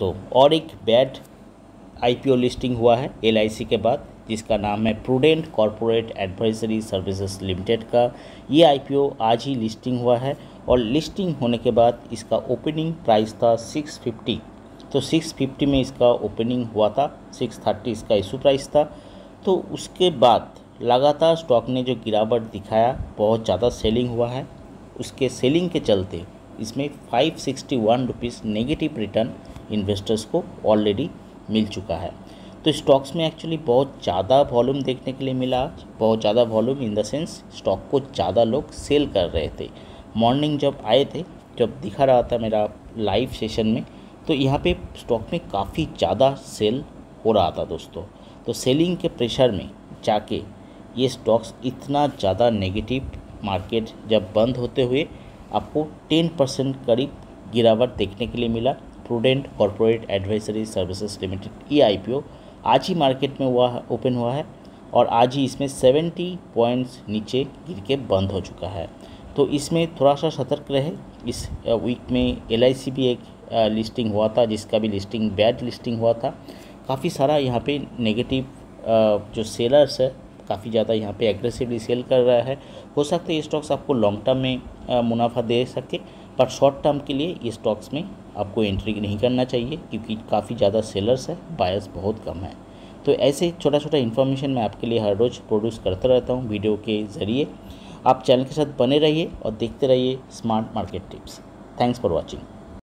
दोस्तों, और एक बैड आईपीओ लिस्टिंग हुआ है एलआईसी के बाद, जिसका नाम है prudent corporate advisory services limited का। ये आईपीओ आज ही लिस्टिंग हुआ है और लिस्टिंग होने के बाद इसका ओपनिंग प्राइस था 650। तो 650 में इसका ओपनिंग हुआ था, 630 इसका इशू प्राइस था। तो उसके बाद लगातार स्टॉक ने जो गिरावट दिखाया, बहुत ज़्यादा सेलिंग हुआ है। उसके सेलिंग के चलते इसमें 561 रुपीज़ नेगेटिव रिटर्न इन्वेस्टर्स को ऑलरेडी मिल चुका है। तो स्टॉक्स में एक्चुअली बहुत ज़्यादा वॉल्यूम देखने के लिए मिला आज, बहुत ज़्यादा volume in the sense stock को ज़्यादा लोग सेल कर रहे थे। मॉर्निंग जब आए थे, जब दिखा रहा था मेरा लाइव सेशन में, तो यहाँ पे स्टॉक में काफ़ी ज़्यादा सेल हो रहा था दोस्तों। तो सेलिंग के प्रेशर में जाके ये स्टॉक्स इतना ज़्यादा नेगेटिव, मार्केट जब बंद होते हुए आपको 10% करीब गिरावट देखने के लिए मिला। Prudent corporate advisory services limited ये आईपीओ आज ही मार्केट में ओपन हुआ है और आज ही इसमें 70 पॉइंट्स नीचे गिर के बंद हो चुका है। तो इसमें थोड़ा सा सतर्क रहे। इस वीक में एलआईसी भी एक लिस्टिंग हुआ था, जिसका भी लिस्टिंग बैड लिस्टिंग हुआ था। काफ़ी सारा यहाँ पे नेगेटिव जो सेलर्स है, काफ़ी ज़्यादा यहाँ पे एग्रेसिवली सेल कर रहा है। हो सकता है ये स्टॉक्स आपको लॉन्ग टर्म में मुनाफा दे सके, पर शॉर्ट टर्म के लिए ये स्टॉक्स में आपको एंट्री नहीं करना चाहिए, क्योंकि काफ़ी ज़्यादा सेलर्स है, बायर्स बहुत कम है। तो ऐसे छोटा छोटा इन्फॉर्मेशन मैं आपके लिए हर रोज़ प्रोड्यूस करता रहता हूँ वीडियो के ज़रिए। आप चैनल के साथ बने रहिए और देखते रहिए smart market tips. Thanks for watching.